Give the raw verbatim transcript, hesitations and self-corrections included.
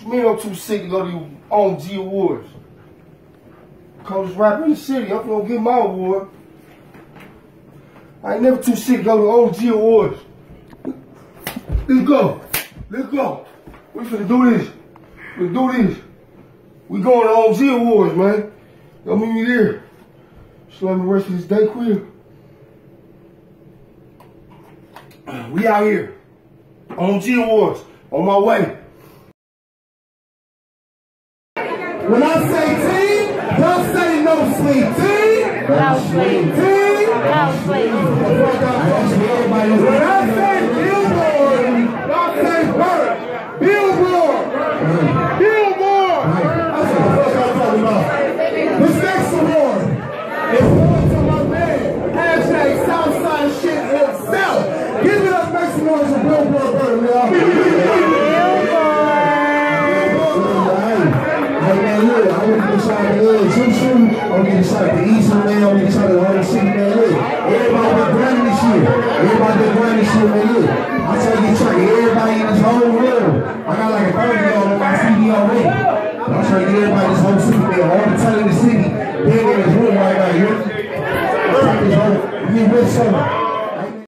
Me I'm too sick to go to the O M G Awards. Coldest rapper in the city. I'm gonna get my award. I ain't never too sick to go to the O M G Awards. Let's go. Let's go. We finna do this. Let's do this. We going to O M G Awards, man. Y'all meet me there. Just let me the rest of this day quit. We out here. O M G Awards. On my way. When I say team, don't say no sleep. Team, No sleep. team, No sleep. when I say billboard, don't say bird. Billboard. Billboard. That's what the fuck I'm talking about. This next award is going to my man. Hashtag Southside shit himself. Give it up, make some noise for Billboard Bird, y'all. Too soon, I'm getting shot at the East man, I'm getting shot at the whole city, man. Look, everybody been grinding this year. Everybody been grinding this year, man. Look, I tell you, try to get everybody in this whole room. I got like a thirty on my C D already. I'm trying to get everybody in this whole city, man. All the time in the city, being in this room right now, you know? This whole, we with something.